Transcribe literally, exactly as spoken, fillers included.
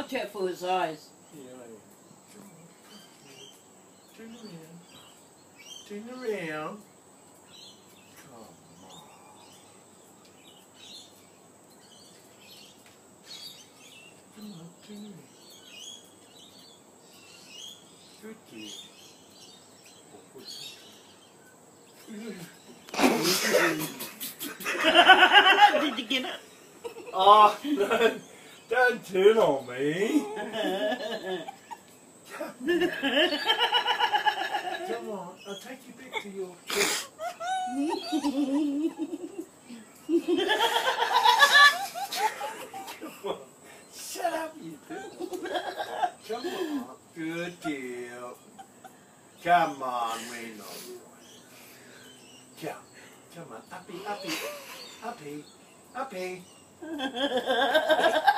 Watch out for his eyes. Yeah, I am. Turn around. Turn around. Come on. Come on, turn around. Good kid. Did you get it? Oh, don't, don't turn on me. Come on, I'll take you back to your kid. Come on. Shut up, you two. Come on. Good girl. Come on, we're not right. Come. Come on. Uppy, uppy. Uppy. Uppy.